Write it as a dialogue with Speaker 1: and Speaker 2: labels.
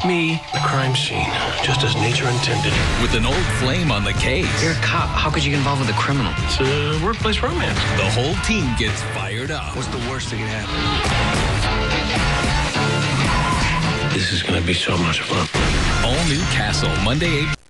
Speaker 1: Me, the crime scene, just as nature intended.
Speaker 2: With an old flame on the case.
Speaker 3: You're a cop. How could you get involved with a criminal?
Speaker 1: It's a workplace romance.
Speaker 2: The whole team gets fired up.
Speaker 3: What's the worst that could happen?
Speaker 1: This is going to be so much fun.
Speaker 2: All new Castle, Monday, 8.